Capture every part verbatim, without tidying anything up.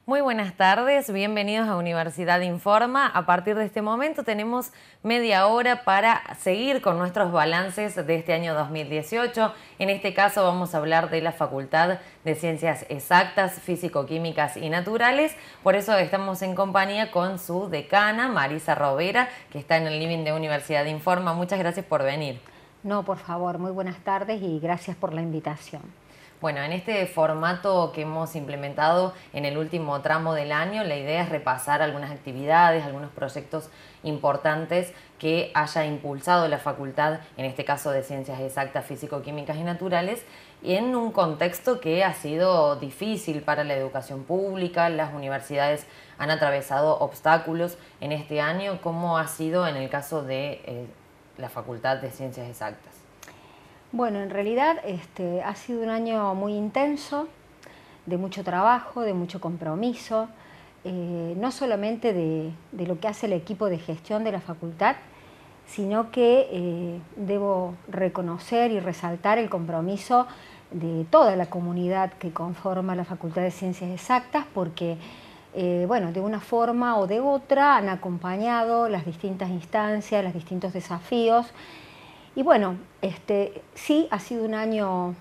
Muy buenas tardes, bienvenidos a Universidad Informa. A partir de este momento tenemos media hora para seguir con nuestros balances de este año dos mil dieciocho. En este caso vamos a hablar de la Facultad de Ciencias Exactas, Físico-Químicas y Naturales. Por eso estamos en compañía con su decana, Marisa Rovera, que está en el living de Universidad Informa. Muchas gracias por venir. No, por favor, muy buenas tardes y gracias por la invitación. Bueno, en este formato que hemos implementado en el último tramo del año, la idea es repasar algunas actividades, algunos proyectos importantes que haya impulsado la facultad, en este caso de Ciencias Exactas, Físico-Químicas y Naturales, en un contexto que ha sido difícil para la educación pública. Las universidades han atravesado obstáculos en este año. ¿Cómo ha sido en el caso de eh, la Facultad de Ciencias Exactas? Bueno, en realidad este, ha sido un año muy intenso, de mucho trabajo, de mucho compromiso, eh, no solamente de, de lo que hace el equipo de gestión de la facultad, sino que eh, debo reconocer y resaltar el compromiso de toda la comunidad que conforma la Facultad de Ciencias Exactas, porque eh, bueno, de una forma o de otra han acompañado las distintas instancias, los distintos desafíos. Y bueno, este, sí ha sido un año,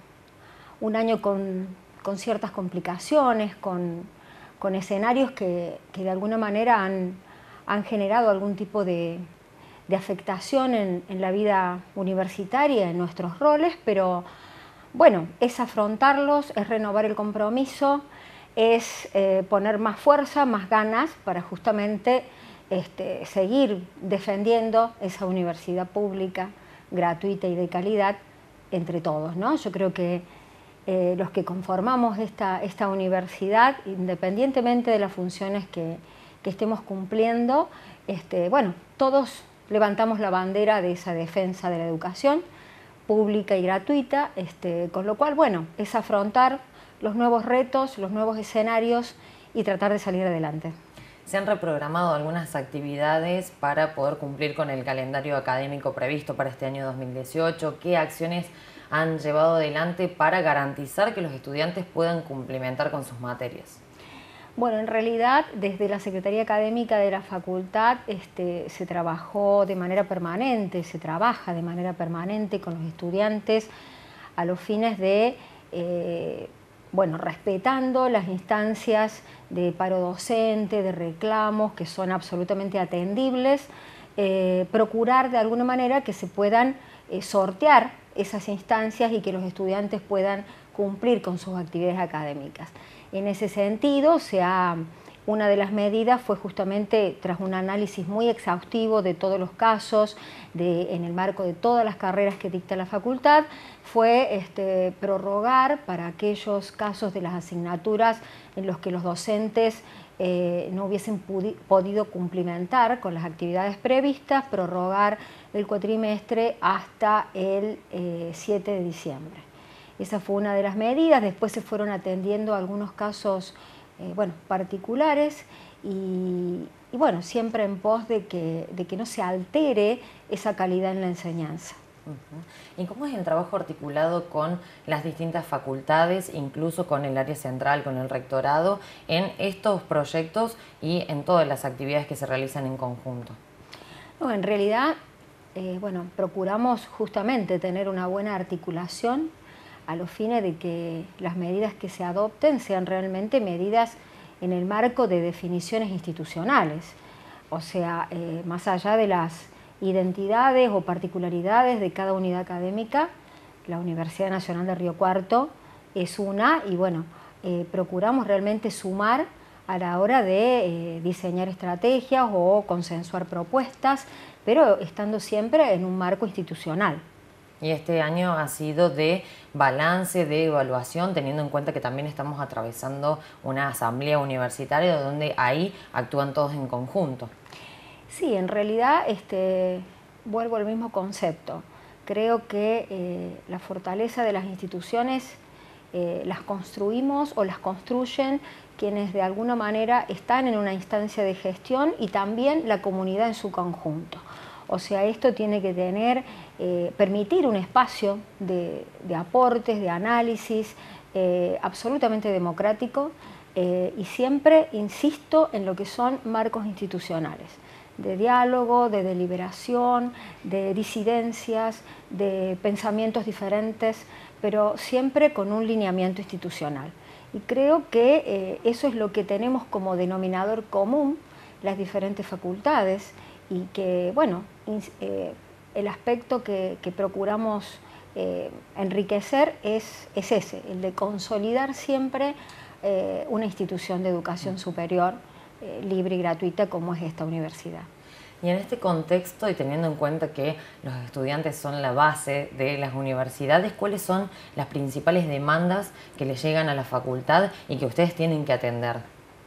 un año con, con ciertas complicaciones, con, con escenarios que, que de alguna manera han, han generado algún tipo de, de afectación en, en la vida universitaria, en nuestros roles, pero bueno, es afrontarlos, es renovar el compromiso, es eh, poner más fuerza, más ganas para justamente este, seguir defendiendo esa universidad pública, gratuita y de calidad entre todos, ¿no? Yo creo que eh, los que conformamos esta, esta universidad, independientemente de las funciones que, que estemos cumpliendo, este, bueno, todos levantamos la bandera de esa defensa de la educación pública y gratuita, este, con lo cual, bueno, es afrontar los nuevos retos, los nuevos escenarios y tratar de salir adelante. ¿Se han reprogramado algunas actividades para poder cumplir con el calendario académico previsto para este año dos mil dieciocho? ¿Qué acciones han llevado adelante para garantizar que los estudiantes puedan cumplimentar con sus materias? Bueno, en realidad desde la Secretaría Académica de la Facultad este, se trabajó de manera permanente, se trabaja de manera permanente con los estudiantes a los fines de eh, bueno, respetando las instancias de paro docente, de reclamos, que son absolutamente atendibles, eh, procurar de alguna manera que se puedan eh, sortear esas instancias y que los estudiantes puedan cumplir con sus actividades académicas. En ese sentido, se ha, una de las medidas fue justamente tras un análisis muy exhaustivo de todos los casos, de, en el marco de todas las carreras que dicta la facultad, fue este, prorrogar para aquellos casos de las asignaturas en los que los docentes eh, no hubiesen podido cumplimentar con las actividades previstas, prorrogar el cuatrimestre hasta el eh, siete de diciembre. Esa fue una de las medidas. Después se fueron atendiendo algunos casos eh, bueno, particulares y, y bueno, siempre en pos de que, de que no se altere esa calidad en la enseñanza. Uh-huh. ¿Y cómo es el trabajo articulado con las distintas facultades, incluso con el área central, con el rectorado, en estos proyectos y en todas las actividades que se realizan en conjunto? No, en realidad, eh, bueno, procuramos justamente tener una buena articulación a los fines de que las medidas que se adopten sean realmente medidas en el marco de definiciones institucionales, o sea, eh, más allá de las identidades o particularidades de cada unidad académica. La Universidad Nacional de Río Cuarto es una y bueno, eh, procuramos realmente sumar a la hora de eh, diseñar estrategias o consensuar propuestas, pero estando siempre en un marco institucional. Y este año ha sido de balance, de evaluación, teniendo en cuenta que también estamos atravesando una asamblea universitaria donde ahí actúan todos en conjunto. Sí, en realidad este, vuelvo al mismo concepto. Creo que eh, la fortaleza de las instituciones eh, las construimos o las construyen quienes de alguna manera están en una instancia de gestión y también la comunidad en su conjunto. O sea, esto tiene que tener, eh, permitir un espacio de, de aportes, de análisis, eh, absolutamente democrático eh, y siempre insisto en lo que son marcos institucionales, de diálogo, de deliberación, de disidencias, de pensamientos diferentes, pero siempre con un lineamiento institucional. Y creo que eh, eso es lo que tenemos como denominador común las diferentes facultades y que, bueno, eh, el aspecto que, que procuramos eh, enriquecer es, es ese, el de consolidar siempre eh, una institución de educación superior eh, libre y gratuita como es esta universidad. Y en este contexto, y teniendo en cuenta que los estudiantes son la base de las universidades, ¿cuáles son las principales demandas que le llegan a la facultad y que ustedes tienen que atender?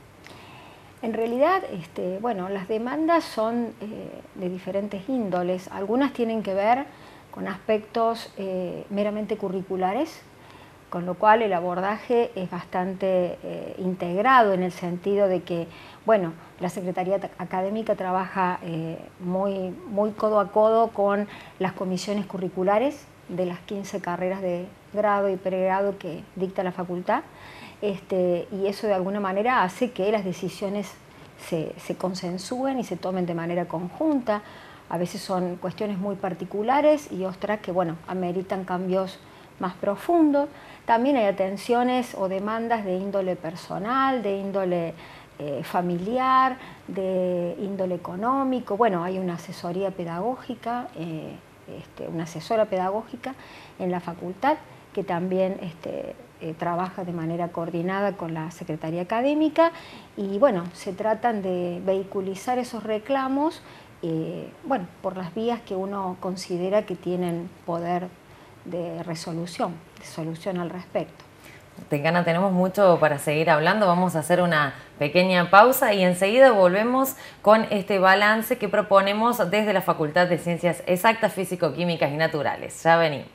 En realidad, este, bueno, las demandas son eh, de diferentes índoles. Algunas tienen que ver con aspectos eh, meramente curriculares, con lo cual el abordaje es bastante eh, integrado en el sentido de que, bueno, la Secretaría Académica trabaja eh, muy, muy codo a codo con las comisiones curriculares de las quince carreras de grado y pregrado que dicta la facultad, este, y eso de alguna manera hace que las decisiones se, se consensúen y se tomen de manera conjunta. A veces son cuestiones muy particulares y otras que, bueno, ameritan cambios más profundos. También hay atenciones o demandas de índole personal, de índole eh, familiar, de índole económico. Bueno, hay una asesoría pedagógica, eh, este, una asesora pedagógica en la facultad que también este, eh, trabaja de manera coordinada con la Secretaría Académica y bueno, se tratan de vehiculizar esos reclamos eh, bueno, por las vías que uno considera que tienen poder de resolución, de solución al respecto. Tecana, tenemos mucho para seguir hablando, vamos a hacer una pequeña pausa y enseguida volvemos con este balance que proponemos desde la Facultad de Ciencias Exactas, Físico-Químicas y Naturales. Ya venimos.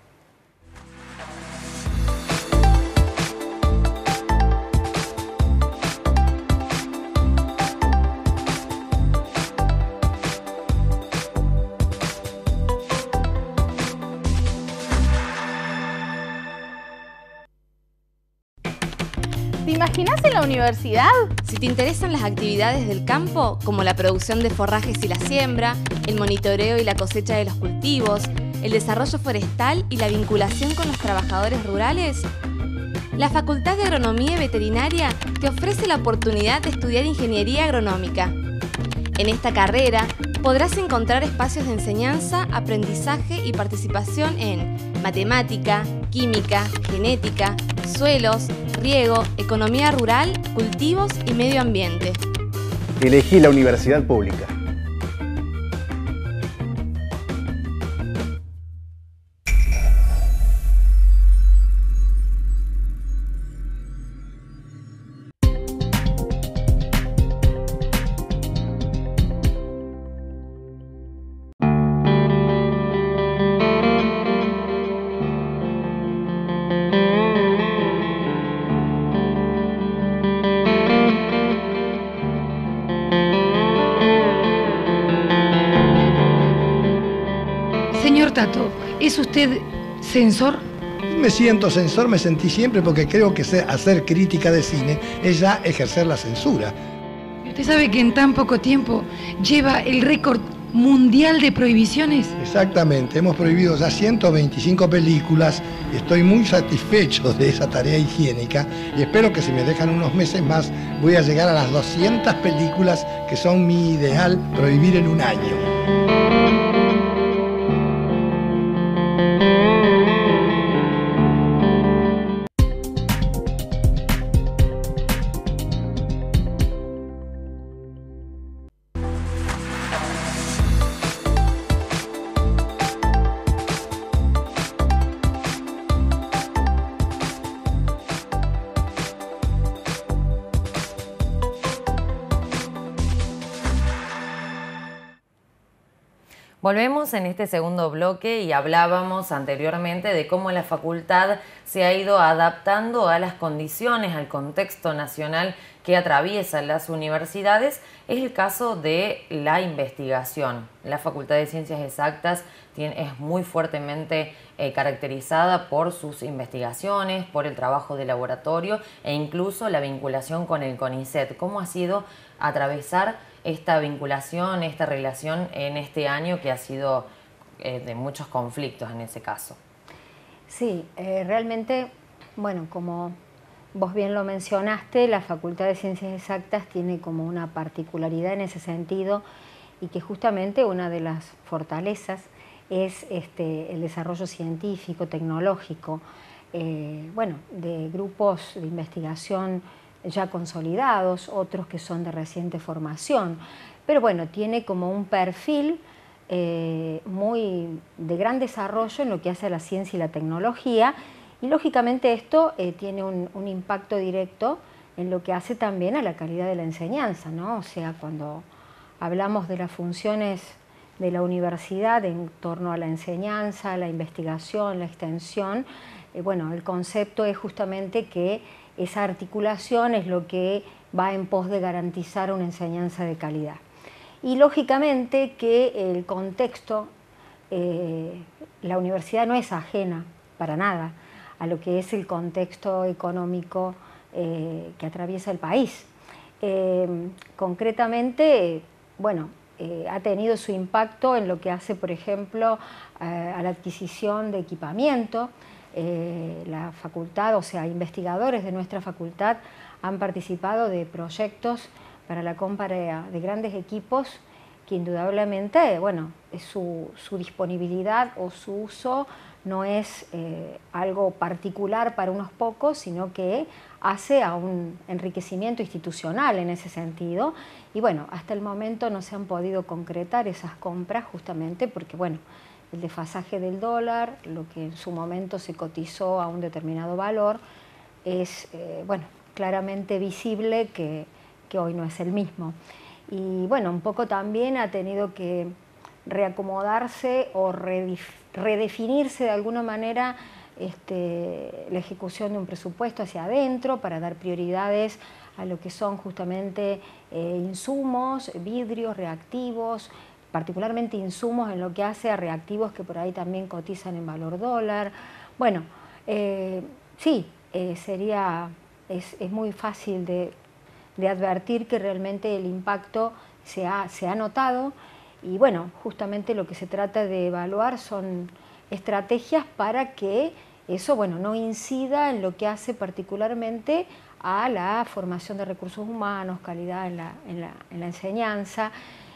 ¿Te imaginas en la universidad? Si te interesan las actividades del campo, como la producción de forrajes y la siembra, el monitoreo y la cosecha de los cultivos, el desarrollo forestal y la vinculación con los trabajadores rurales, la Facultad de Agronomía y Veterinaria te ofrece la oportunidad de estudiar Ingeniería Agronómica. En esta carrera podrás encontrar espacios de enseñanza, aprendizaje y participación en matemática, química, genética, suelos, riego, economía rural, cultivos y medio ambiente. Elegí la universidad pública. Señor Tato, ¿es usted censor? Me siento censor, me sentí siempre porque creo que hacer crítica de cine es ya ejercer la censura. Usted sabe que en tan poco tiempo lleva el récord mundial de prohibiciones. Exactamente, hemos prohibido ya ciento veinticinco películas, estoy muy satisfecho de esa tarea higiénica y espero que si me dejan unos meses más voy a llegar a las doscientas películas que son mi ideal prohibir en un año. Volvemos en este segundo bloque y hablábamos anteriormente de cómo la facultad se ha ido adaptando a las condiciones, al contexto nacional que atraviesan las universidades. Es el caso de la investigación. La Facultad de Ciencias Exactas tiene, es muy fuertemente eh, caracterizada por sus investigaciones, por el trabajo de laboratorio e incluso la vinculación con el CONICET. ¿Cómo ha sido atravesar esta vinculación, esta relación en este año que ha sido eh, de muchos conflictos en ese caso? Sí, eh, realmente, bueno, como vos bien lo mencionaste, la Facultad de Ciencias Exactas tiene como una particularidad en ese sentido y que justamente una de las fortalezas es este, el desarrollo científico, tecnológico, eh, bueno, de grupos de investigación ya consolidados, otros que son de reciente formación, pero bueno, tiene como un perfil eh, muy de gran desarrollo en lo que hace a la ciencia y la tecnología, y lógicamente esto eh, tiene un, un impacto directo en lo que hace también a la calidad de la enseñanza, ¿no? O sea, cuando hablamos de las funciones de la universidad en torno a la enseñanza, la investigación, la extensión, eh, bueno, el concepto es justamente que esa articulación es lo que va en pos de garantizar una enseñanza de calidad. Y lógicamente que el contexto, eh, la universidad no es ajena para nada a lo que es el contexto económico eh, que atraviesa el país. Eh, concretamente, bueno, Eh, ha tenido su impacto en lo que hace, por ejemplo, eh, a la adquisición de equipamiento. Eh, la facultad, o sea, investigadores de nuestra facultad han participado de proyectos para la compra de grandes equipos que indudablemente, bueno, su, su disponibilidad o su uso no es eh, algo particular para unos pocos, sino que hace a un enriquecimiento institucional en ese sentido. Y bueno, hasta el momento no se han podido concretar esas compras justamente porque, bueno, el desfasaje del dólar, lo que en su momento se cotizó a un determinado valor, es, eh, bueno, claramente visible que, que hoy no es el mismo. Y bueno, un poco también ha tenido que reacomodarse o redefinirse de alguna manera este, la ejecución de un presupuesto hacia adentro para dar prioridades a lo que son justamente eh, insumos, vidrios, reactivos, particularmente insumos en lo que hace a reactivos que por ahí también cotizan en valor dólar. Bueno, eh, sí, eh, sería, es, es muy fácil de, de advertir que realmente el impacto se ha, se ha notado. Y bueno, justamente lo que se trata de evaluar son estrategias para que eso, bueno, no incida en lo que hace particularmente a la formación de recursos humanos, calidad en la, en la, en la enseñanza.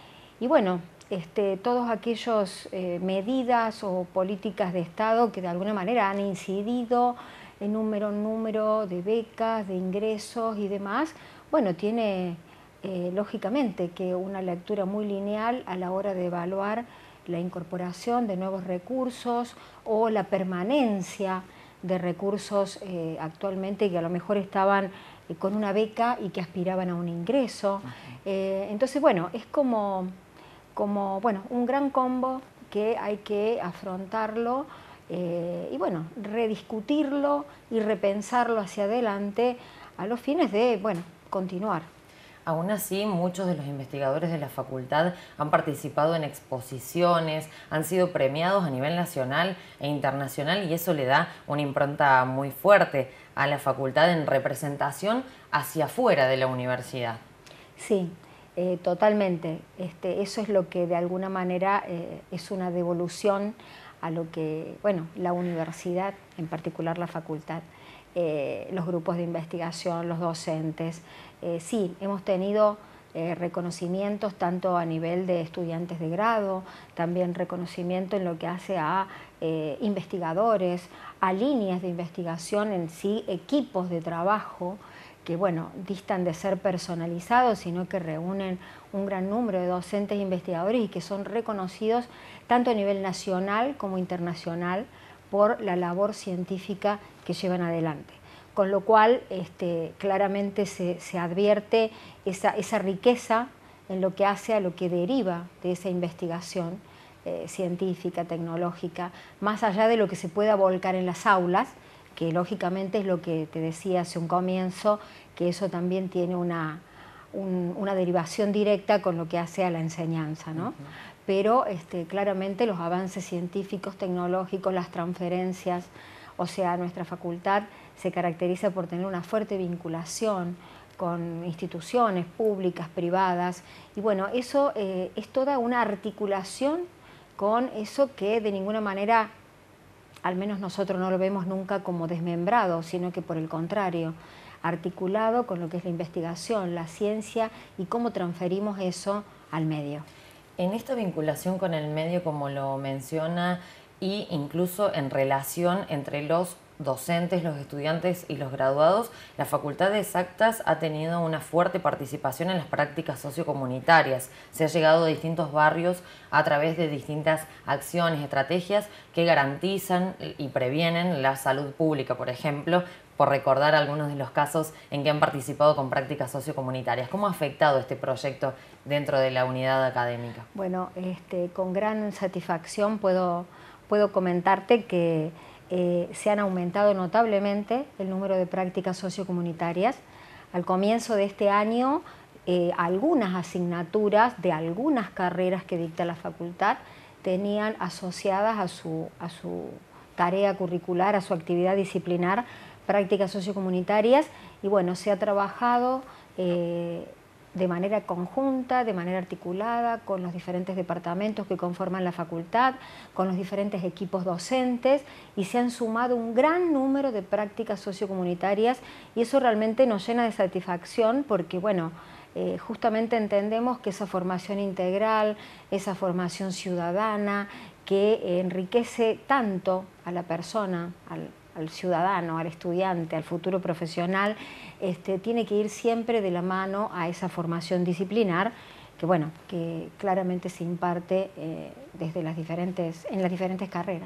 Y bueno, este, todas aquellas eh, medidas o políticas de Estado que de alguna manera han incidido en número número de becas, de ingresos y demás, bueno, tiene eh, lógicamente que una lectura muy lineal a la hora de evaluar la incorporación de nuevos recursos o la permanencia de recursos eh, actualmente que a lo mejor estaban eh, con una beca y que aspiraban a un ingreso. Eh, entonces, bueno, es como, como bueno, un gran combo que hay que afrontarlo eh, y bueno, rediscutirlo y repensarlo hacia adelante a los fines de, bueno, continuar. Aún así, muchos de los investigadores de la facultad han participado en exposiciones, han sido premiados a nivel nacional e internacional y eso le da una impronta muy fuerte a la facultad en representación hacia afuera de la universidad. Sí, eh, totalmente. Este, eso es lo que de alguna manera eh, es una devolución a lo que, bueno, la universidad, en particular la facultad, eh, los grupos de investigación, los docentes. Eh, sí, hemos tenido eh, reconocimientos tanto a nivel de estudiantes de grado, también reconocimiento en lo que hace a eh, investigadores, a líneas de investigación en sí, equipos de trabajo que, bueno, distan de ser personalizados, sino que reúnen un gran número de docentes e investigadores y que son reconocidos tanto a nivel nacional como internacional por la labor científica que llevan adelante. Con lo cual, este, claramente se, se advierte esa, esa riqueza en lo que hace a lo que deriva de esa investigación eh, científica, tecnológica, más allá de lo que se pueda volcar en las aulas, que lógicamente es lo que te decía hace un comienzo, que eso también tiene una, un, una derivación directa con lo que hace a la enseñanza, ¿no? Uh-huh. pero este, claramente los avances científicos, tecnológicos, las transferencias, o sea, nuestra facultad se caracteriza por tener una fuerte vinculación con instituciones públicas, privadas, y bueno, eso eh, es toda una articulación con eso que de ninguna manera, al menos nosotros no lo vemos nunca como desmembrado, sino que por el contrario, articulado con lo que es la investigación, la ciencia y cómo transferimos eso al medio. En esta vinculación con el medio, como lo menciona, e incluso en relación entre los docentes, los estudiantes y los graduados, la Facultad de Exactas ha tenido una fuerte participación en las prácticas sociocomunitarias. Se ha llegado a distintos barrios a través de distintas acciones, estrategias que garantizan y previenen la salud pública, por ejemplo, por recordar algunos de los casos en que han participado con prácticas sociocomunitarias. ¿Cómo ha afectado este proyecto dentro de la unidad académica? Bueno, este, con gran satisfacción puedo, puedo comentarte que Eh, se han aumentado notablemente el número de prácticas sociocomunitarias. Al comienzo de este año, eh, algunas asignaturas de algunas carreras que dicta la facultad tenían asociadas a su, a su tarea curricular, a su actividad disciplinar, prácticas sociocomunitarias, y bueno, se ha trabajado eh, de manera conjunta, de manera articulada, con los diferentes departamentos que conforman la facultad, con los diferentes equipos docentes, y se han sumado un gran número de prácticas sociocomunitarias, y eso realmente nos llena de satisfacción porque, bueno, eh, justamente entendemos que esa formación integral, esa formación ciudadana, que enriquece tanto a la persona, al al ciudadano, al estudiante, al futuro profesional, este, tiene que ir siempre de la mano a esa formación disciplinar que, bueno, que claramente se imparte eh, desde las diferentes, en las diferentes carreras.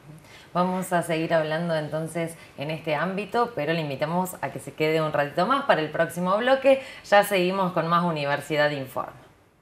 Vamos a seguir hablando entonces en este ámbito, pero le invitamos a que se quede un ratito más para el próximo bloque. Ya seguimos con más Universidad Informa.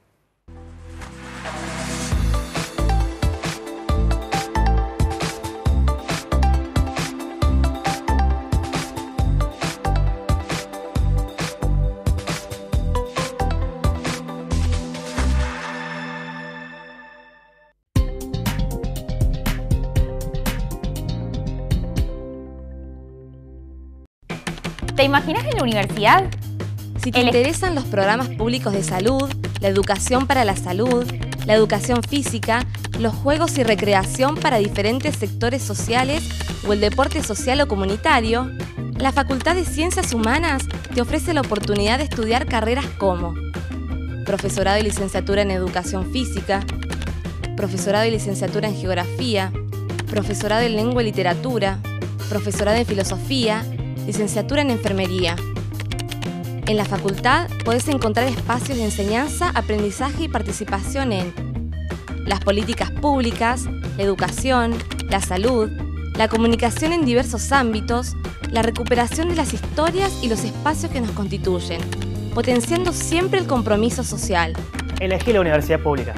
¿Te imaginas en la universidad? Si te interesan los programas públicos de salud, la educación para la salud, la educación física, los juegos y recreación para diferentes sectores sociales o el deporte social o comunitario, la Facultad de Ciencias Humanas te ofrece la oportunidad de estudiar carreras como profesorado y licenciatura en Educación Física, profesorado y licenciatura en Geografía, profesorado en Lengua y Literatura, profesorado en Filosofía, licenciatura en Enfermería. En la facultad podés encontrar espacios de enseñanza, aprendizaje y participación en las políticas públicas, la educación, la salud, la comunicación en diversos ámbitos, la recuperación de las historias y los espacios que nos constituyen, potenciando siempre el compromiso social. Elegí la universidad pública.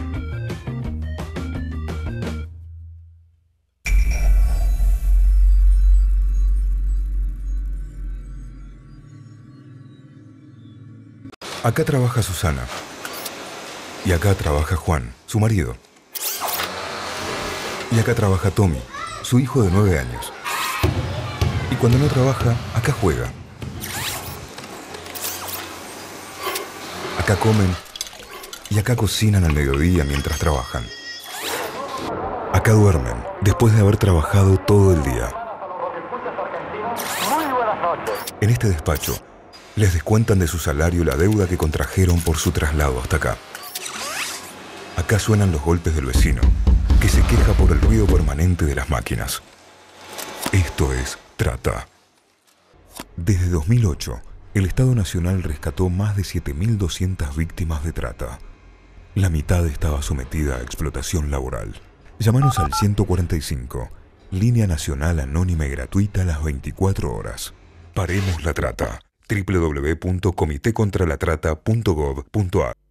Acá trabaja Susana. Y acá trabaja Juan, su marido. Y acá trabaja Tommy, su hijo de nueve años. Y cuando no trabaja, acá juega. Acá comen y acá cocinan al mediodía mientras trabajan. Acá duermen después de haber trabajado todo el día. En este despacho, les descuentan de su salario la deuda que contrajeron por su traslado hasta acá. Acá suenan los golpes del vecino, que se queja por el ruido permanente de las máquinas. Esto es Trata. Desde dos mil ocho, el Estado Nacional rescató más de siete mil doscientas víctimas de trata. La mitad estaba sometida a explotación laboral. Llámanos al ciento cuarenta y cinco, línea nacional anónima y gratuita a las veinticuatro horas. Paremos la trata. doble u doble u doble u punto comité contra la trata punto gov punto a r.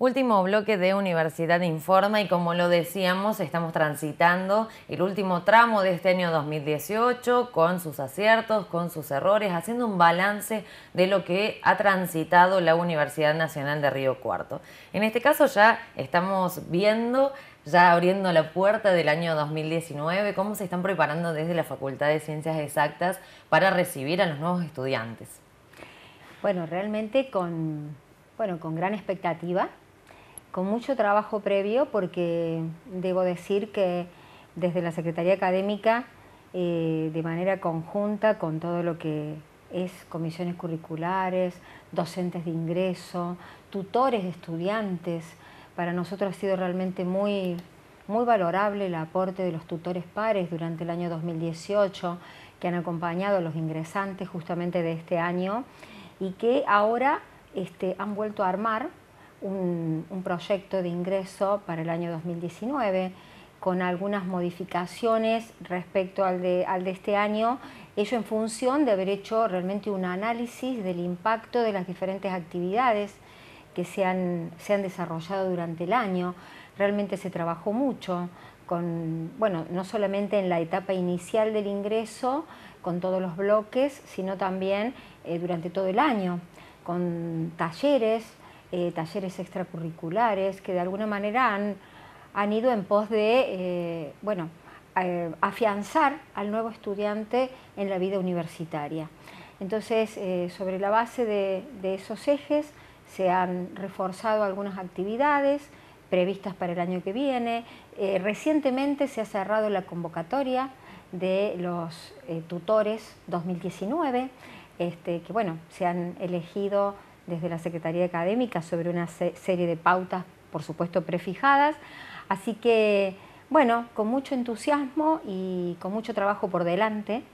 Último bloque de Universidad Informa y como lo decíamos, estamos transitando el último tramo de este año dos mil dieciocho con sus aciertos, con sus errores, haciendo un balance de lo que ha transitado la Universidad Nacional de Río Cuarto. En este caso ya estamos viendo, ya abriendo la puerta del año dos mil diecinueve, cómo se están preparando desde la Facultad de Ciencias Exactas para recibir a los nuevos estudiantes. Bueno, realmente con, bueno, con gran expectativa, con mucho trabajo previo, porque debo decir que desde la Secretaría Académica, eh, de manera conjunta con todo lo que es comisiones curriculares, docentes de ingreso, tutores de estudiantes, para nosotros ha sido realmente muy, muy valorable el aporte de los tutores pares durante el año dos mil dieciocho, que han acompañado a los ingresantes justamente de este año y que ahora este, han vuelto a armar Un, un proyecto de ingreso para el año dos mil diecinueve con algunas modificaciones respecto al de, al de este año, ello en función de haber hecho realmente un análisis del impacto de las diferentes actividades que se han, se han desarrollado durante el año. Realmente se trabajó mucho, con, bueno, no solamente en la etapa inicial del ingreso, con todos los bloques, sino también eh, durante todo el año, con talleres, Eh, talleres extracurriculares que de alguna manera han, han ido en pos de eh, bueno, eh, afianzar al nuevo estudiante en la vida universitaria. Entonces, eh, sobre la base de, de esos ejes se han reforzado algunas actividades previstas para el año que viene. Eh, recientemente se ha cerrado la convocatoria de los eh, tutores dos mil diecinueve, este, que bueno, se han elegido desde la Secretaría Académica sobre una serie de pautas, por supuesto, prefijadas. Así que, bueno, con mucho entusiasmo y con mucho trabajo por delante,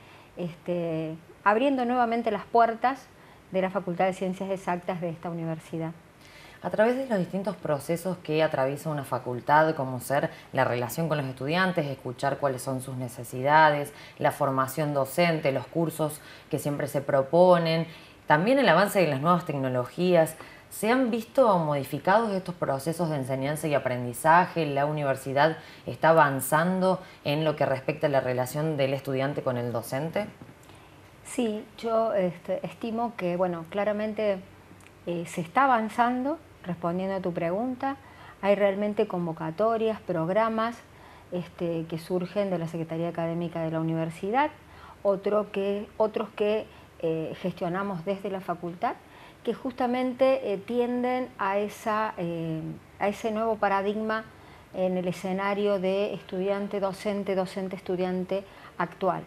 este, abriendo nuevamente las puertas de la Facultad de Ciencias Exactas de esta universidad. A través de los distintos procesos que atraviesa una facultad, como ser la relación con los estudiantes, escuchar cuáles son sus necesidades, la formación docente, los cursos que siempre se proponen, también el avance de las nuevas tecnologías, ¿se han visto modificados estos procesos de enseñanza y aprendizaje? ¿La universidad está avanzando en lo que respecta a la relación del estudiante con el docente? Sí, yo este, estimo que, bueno, claramente eh, se está avanzando, respondiendo a tu pregunta. Hay realmente convocatorias, programas este, que surgen de la Secretaría Académica de la universidad, otro que, otros que Eh, gestionamos desde la facultad, que justamente eh, tienden a, esa, eh, a ese nuevo paradigma en el escenario de estudiante-docente, docente-estudiante actual.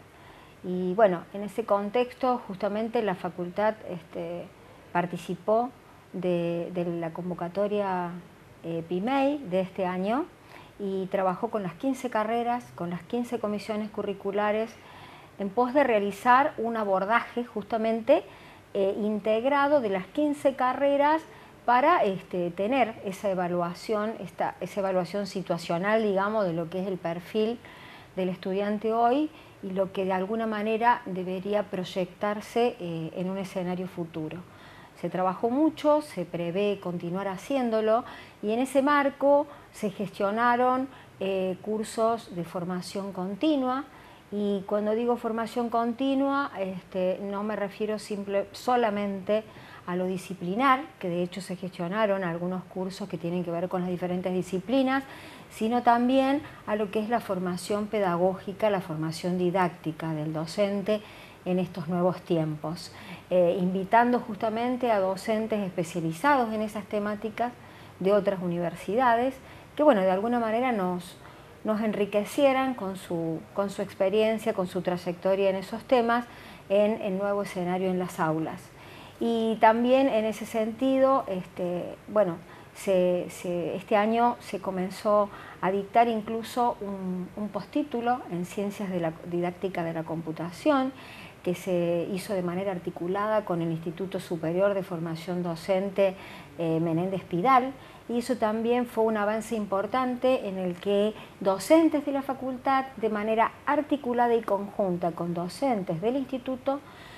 Y bueno, en ese contexto justamente la facultad este, participó de, de la convocatoria eh, P I M E I de este año y trabajó con las quince carreras, con las quince comisiones curriculares, en pos de realizar un abordaje justamente eh, integrado de las quince carreras para este, tener esa evaluación, esta, esa evaluación situacional, digamos, de lo que es el perfil del estudiante hoy y lo que de alguna manera debería proyectarse eh, en un escenario futuro. Se trabajó mucho, se prevé continuar haciéndolo y en ese marco se gestionaron eh, cursos de formación continua. Y cuando digo formación continua, este, no me refiero simple, solamente a lo disciplinar, que de hecho se gestionaron algunos cursos que tienen que ver con las diferentes disciplinas, sino también a lo que es la formación pedagógica, la formación didáctica del docente en estos nuevos tiempos, eh, invitando justamente a docentes especializados en esas temáticas de otras universidades, que bueno, de alguna manera nos... nos enriquecieran con su, con su experiencia, con su trayectoria en esos temas, en el nuevo escenario en las aulas. Y también en ese sentido, este, bueno, se, se, este año se comenzó a dictar incluso un, un postítulo en Ciencias de la Didáctica de la Computación, que se hizo de manera articulada con el Instituto Superior de Formación Docente eh, Menéndez Pidal, y eso también fue un avance importante en el que docentes de la facultad, de manera articulada y conjunta con docentes del instituto,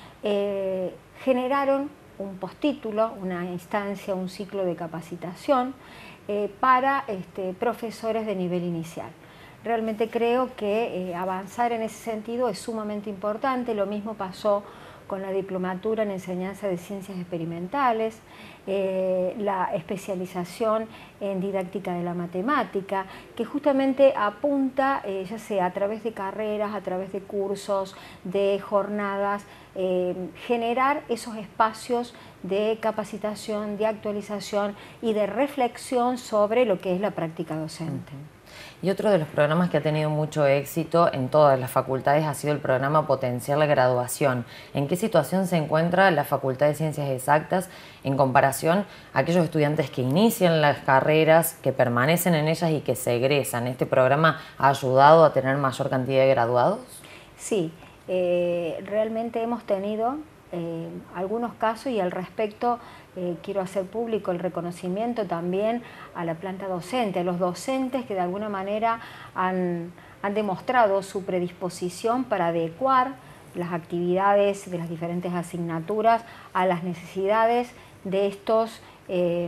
eh, generaron un postítulo, una instancia, un ciclo de capacitación eh, para este, profesores de nivel inicial. Realmente creo que eh, avanzar en ese sentido es sumamente importante. Lo mismo pasó con la diplomatura en enseñanza de ciencias experimentales, eh, la especialización en didáctica de la matemática, que justamente apunta, eh, ya sea a través de carreras, a través de cursos, de jornadas, eh, generar esos espacios de capacitación, de actualización y de reflexión sobre lo que es la práctica docente. Y otro de los programas que ha tenido mucho éxito en todas las facultades ha sido el programa Potenciar la Graduación. ¿En qué situación se encuentra la Facultad de Ciencias Exactas en comparación a aquellos estudiantes que inician las carreras, que permanecen en ellas y que se egresan? ¿Este programa ha ayudado a tener mayor cantidad de graduados? Sí, eh, realmente hemos tenido eh, algunos casos y al respecto Eh, quiero hacer público el reconocimiento también a la planta docente, a los docentes que de alguna manera han, han demostrado su predisposición para adecuar las actividades de las diferentes asignaturas a las necesidades de estos eh,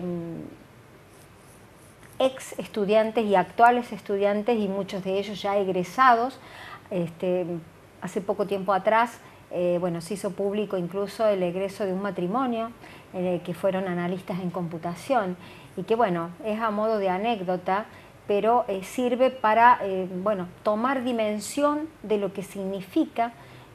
ex estudiantes y actuales estudiantes, y muchos de ellos ya egresados. Este, hace poco tiempo atrás Eh, bueno, se hizo público incluso el egreso de un matrimonio eh, que fueron analistas en computación y que, bueno, es a modo de anécdota, pero eh, sirve para eh, bueno, tomar dimensión de lo que significa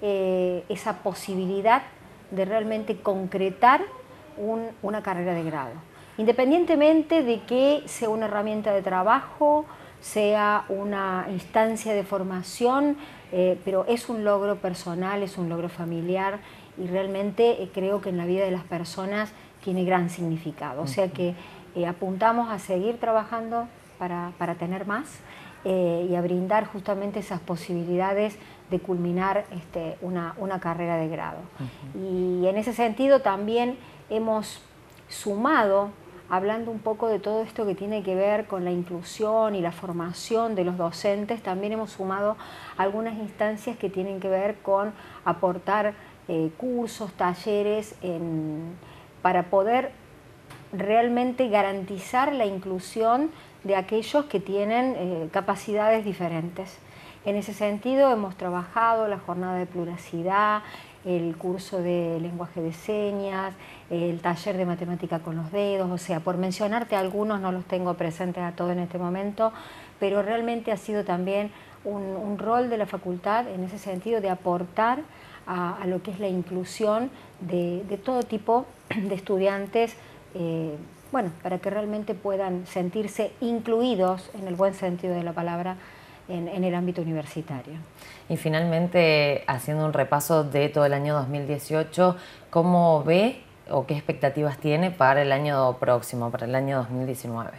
eh, esa posibilidad de realmente concretar un, una carrera de grado. Independientemente de que sea una herramienta de trabajo, sea una instancia de formación, eh, pero es un logro personal, es un logro familiar y realmente eh, creo que en la vida de las personas tiene gran significado. O sea que eh, apuntamos a seguir trabajando para, para tener más eh, y a brindar justamente esas posibilidades de culminar este, una, una carrera de grado. Uh-huh. Y en ese sentido también hemos sumado, hablando un poco de todo esto que tiene que ver con la inclusión y la formación de los docentes, también hemos sumado algunas instancias que tienen que ver con aportar eh, cursos, talleres, en, para poder realmente garantizar la inclusión de aquellos que tienen eh, capacidades diferentes. En ese sentido hemos trabajado la jornada de pluracidad, el curso de lenguaje de señas, el taller de matemática con los dedos, o sea, por mencionarte algunos, no los tengo presentes a todos en este momento, pero realmente ha sido también un, un rol de la facultad en ese sentido de aportar a, a lo que es la inclusión de, de todo tipo de estudiantes, eh, bueno, para que realmente puedan sentirse incluidos, en el buen sentido de la palabra, En, en el ámbito universitario. Y finalmente, haciendo un repaso de todo el año dos mil dieciocho, ¿cómo ve o qué expectativas tiene para el año próximo, para el año dos mil diecinueve?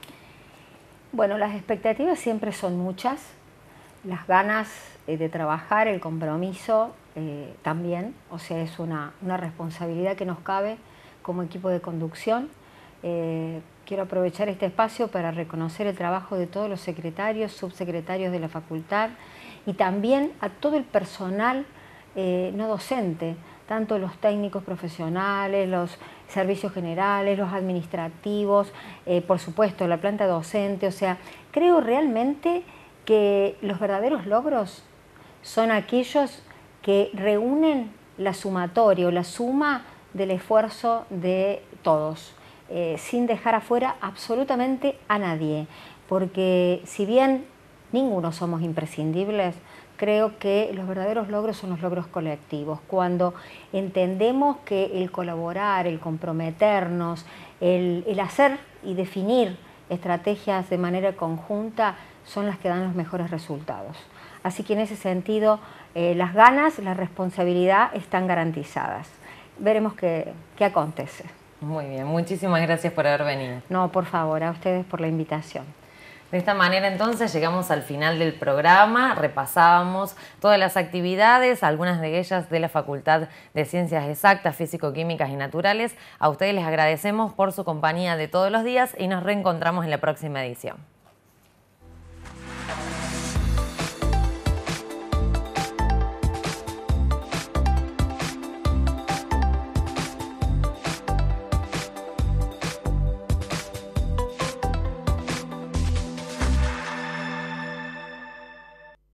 Bueno, las expectativas siempre son muchas, las ganas eh, de trabajar, el compromiso eh, también, o sea, es una, una responsabilidad que nos cabe como equipo de conducción. Eh, Quiero aprovechar este espacio para reconocer el trabajo de todos los secretarios, subsecretarios de la facultad y también a todo el personal eh, no docente, tanto los técnicos profesionales, los servicios generales, los administrativos, eh, por supuesto la planta docente. O sea, creo realmente que los verdaderos logros son aquellos que reúnen la sumatoria o la suma del esfuerzo de todos. Eh, sin dejar afuera absolutamente a nadie, porque si bien ninguno somos imprescindibles, creo que los verdaderos logros son los logros colectivos, cuando entendemos que el colaborar, el comprometernos, el, el hacer y definir estrategias de manera conjunta son las que dan los mejores resultados. Así que en ese sentido, eh, las ganas, la responsabilidad están garantizadas. Veremos qué, qué acontece. Muy bien, muchísimas gracias por haber venido. No, por favor, a ustedes por la invitación. De esta manera entonces llegamos al final del programa, repasábamos todas las actividades, algunas de ellas de la Facultad de Ciencias Exactas, Físico-Químicas y Naturales. A ustedes les agradecemos por su compañía de todos los días y nos reencontramos en la próxima edición.